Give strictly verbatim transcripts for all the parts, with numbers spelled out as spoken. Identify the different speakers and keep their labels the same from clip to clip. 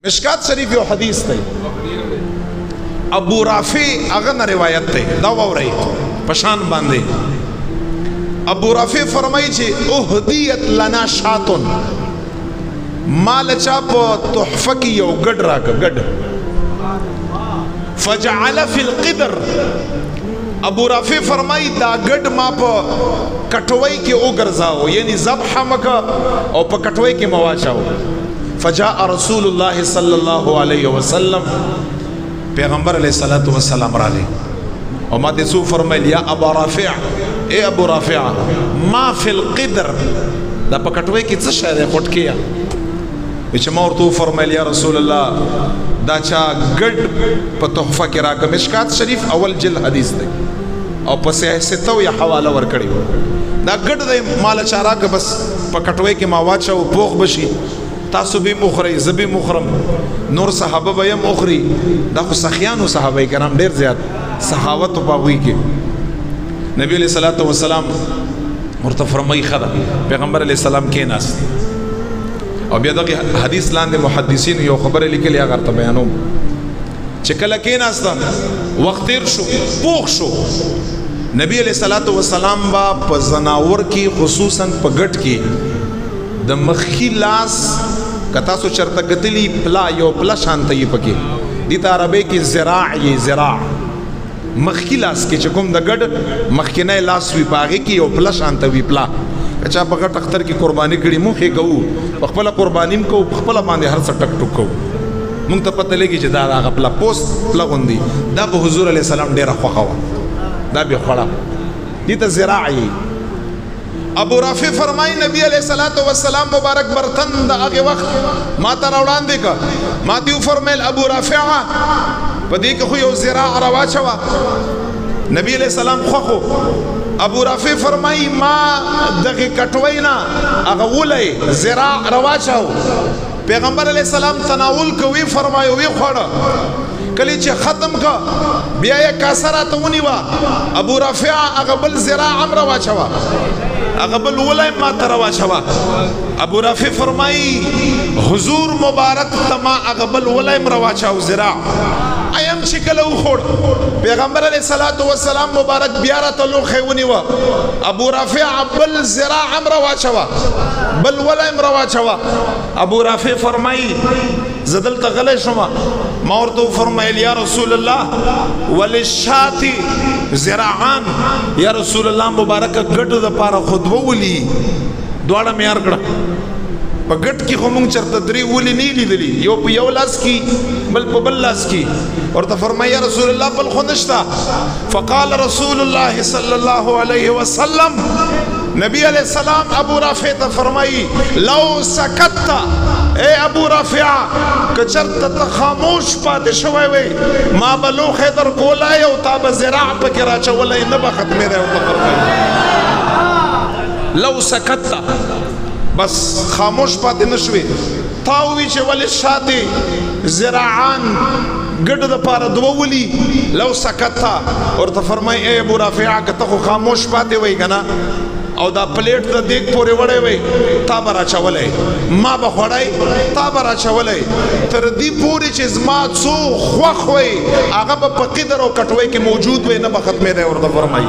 Speaker 1: مشکات شریف یو حدیث دی ابو رافع هغه نه روایت دی دا واورئ پشان باندې ابو رافع فرمایي چې اهدیت لنا شاتن مال چا په تحفه کې یو ګډ راکړه ګډ فجعل فی القدر ابو رافع فرمایي دا ګډ ما په کټوي کې وګرځاو یعنی ذبح مکه او په کټوي کې مواچاو فجاء رسول الله صلی الله علیه وسلم پیغمبر علیہ الصلوۃ والسلام را لې او ما دې سو فرمایل یا ابو رافع اے ابو رافع ما فی القدر دا په کټوي کې څه شی دی پټ کیا چې ما ورته فرمایل یا رسول الله دا چا ګډ په تحفه کې راکړه مشکات شریف اول جل حدیث دی او په سته یا حواله ور کړی دا ګډ دی مال چا راکړه بس په کټوي کې ما واچو پوخ بشي تاسو به مخری زبی مخرم نور صحابه به مخری دا خو سخیانو صحابه کرام ډیر زیات سخاوت په وی کې نبی علیہ الصلوۃ والسلام ورته فرمایي خدا پیغمبر علیہ السلام کې ناس او بیا دغه حدیث لاندې محدثین یو خبره لیکلې هغه ته بیانوم چې کله کې ناس وخت تیر شو پوخ شو نبی علیہ الصلوۃ والسلام با په زناور کې خصوصا په ګټ کې د مخی لاس کتا سو چرته کتلی پلا یو پلا شانته یې پکې دي ته عربی کې زراع یې زراع مخی لاس کې چې کوم د ګډ مخکینه لاس وی پاږي کې یو پلا شانته وی پلا چا په ګټ اختر کې قرباني کړي مونږه کوو په خپل قربانیم کو په خپل باندې هر څه ټک ټک کو مونږ ته پته لګي چې دا هغه پلا پوسټ پلا غوندي دا په حضور علی السلام ډیره خوخه دا به خړه دي ته زراع یې ابو رافع فرمای نبی علیہ الصلوۃ والسلام مبارک برتن د هغه وخت ما ته وړاندې کا ما دی فرمایل ابو رافع په دې کې خو یو زراع رواچوا نبی علیہ السلام خو ابو رافع فرمای ما دغه کټوینا هغه ولې زراع رواچاو پیغمبر علیہ السلام تناول کوي فرمایو وی خوړه کلی چې ختم کا بیا یې کاسرات ونیوا ابو رافع هغه بل زراع امر واچوا هغه بل ولای ما تروا شوا ابو رافع فرمای حضور مبارک تما هغه بل ولای مروا چاو زراع ایم چې کله وخوړ پیغمبر علیہ الصلوۃ والسلام مبارک بیا راته لوخه ونیوا ابو رافع بل زراع امر واچوا بل ولای مروا چوا ابو رافع فرمای زدل تغلی شما ما ورته فرمایل یا رسول الله وللشاتی زراعان یا رسول الله مبارک ګټ د پاره خطبه ولي دواړه معیار کړه په ګټ کې خو مونږ چرته درې ولي نه لیدلی یو په یو لاس کې بل په بل لاس کې ورته فرمایي یا رسول الله بل خو نشته فقال رسول الله صلی الله علیه وسلم نبی علیہ السلام ابو رافع ته فرمایي لو سکت اے ابو رافع کچرت ته خاموش پاتې شوی وي ما بلو خیدر کولای او تا به زراع پکې راچولی نه به ختمې دی ورته فرمایي لو سکت بس خاموش پاتې نه شوې تا ووي چې ولې شاتې زراعان ګډ د پاره دوه ولي لو سکت ورته فرمایي اے ابو رافع که ته خو خاموش پاتې وی که نه او دا پلیټ د دیګ پورې وړی وی تا به راچولی ما به خوړی تا به راچولی تر دې پورې چې زما څو خوښ وی هغه به په قدر او کټوۍ کې موجود وی نه به ختمېدی ورته فرمایي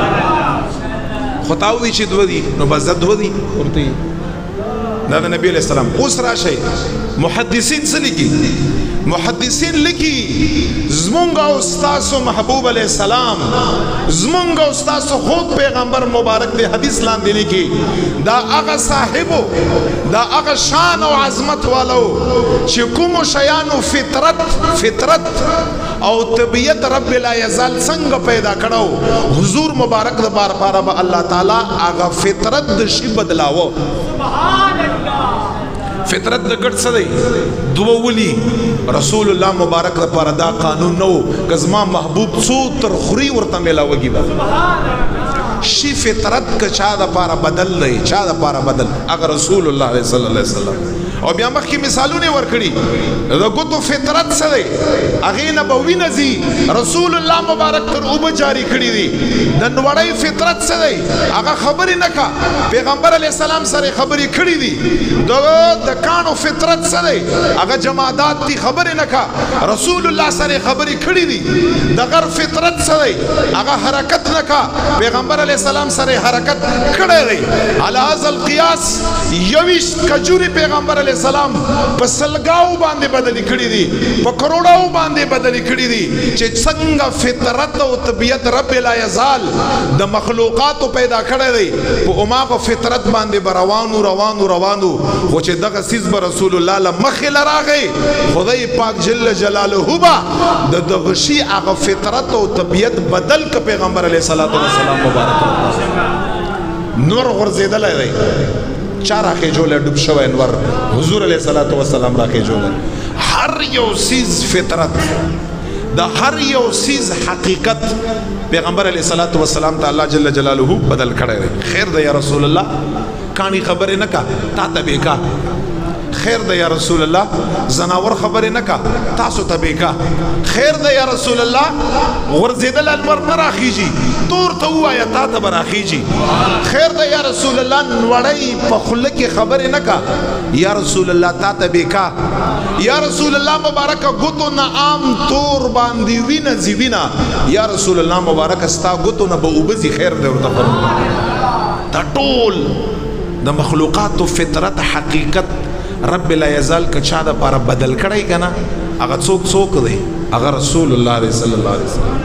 Speaker 1: خو تا ووایي چې دوه دي نو بس دا دوه دي ورته دا د نبی علیہ السلام اوس راشئ محدثین څه لیکي محدثین لیکي زمونږ او ستاسو محبوب علیہ السلام زمونږ او ستاسو خود پیغمبر مبارک دی حدیث لاندې لیکي دا هغه صاحبو دا هغه شان او عظمت والو چې کومو شیانو فطرت فطرت او طبیعت رب لا یزال څنګه پیدا کړو حضور مبارک د بار پاره به الله تعالی هغه فطرت د شی بدلاوه سبحان الله فطرت د ګډ څه دی دوه ولي رسول الله مبارک لپاره دا قانون نو کزما محبوب څو تر خوري ورته ملاوږي به شي فطرت که چا د پاره بدل نه چا د پاره بدل اگر رسول الله صلی الله علیه وسلم او بیا مخکې مثالونه ورکړي د ګوتو فطرت څه دی هغې نه به وینه ځي رسول الله مبارک تر اوبه جاري کړي دي د نوړۍ فطرت څه دی هغه خبرې نه کا پیغمبر علیه السلام سره خبرې کړي دي د کاڼو فطرت څه دی هغه جمادات دي خبرې نه کا رسول الله سره خبرې کړي دي د غر فطرت څه دی هغه حرکت نه کا پیغمبر علیه السلام سره حرکت کړی دی علی هذا القیاس یویشت کجوري پیغمبر علیه السلام په سلګاو باندې بدلی کړي دي په کروڑاو باندې بدلی کړي دي چې څنګه فطرت او طبیعت رب لا یزال د مخلوقات پیدا کړی دی په هماغه فطرت باندې به روانو روانو روانو خو چې دغه څیز به رسول الله له مخې له راغی خدای پاک جل جلاله به د دغه شي هغه فطرت او طبیعت بدل که پیغمبر علیه الصلاة والسلام مبارک نور غورځېدلی دی چا راخېجولی ډوب شوی انور حضور علیه الصلاة والسلام راخېجولی هر یو سیز فطرت د هر یو سیز حقیقت پیغمبر علیه الصلاة والسلام ته الله جل جلاله بدل کړی دی خیر دی یا رسول الله کاڼي خبرې نه کا تا ته بې کا خیر ده یا رسول الله زناور خبرې نه کا تاسو ته بې کا خیر ده یا رسول الله غورځېدل انور نه راخیږي تور ته ووایه تا ته به راخیږي خیر ده یا رسول الله نوړی په خوله کې خبرې نه کا یا رسول الله تا ته بې کا یا رسول الله مبارکه ګوتو نه عام تور باندې وینه ځي وینه یا رسول الله مبارکه ستا ګوتو نه به اوبه ځي خیر دی ورته دا ټول د مخلوقاتو فطرت حقیقت رب لا یزال که چا د پاره بدل کړی که نه هغه څوک څوک دی هغه رسول الله دی صلی الله علیه وسلم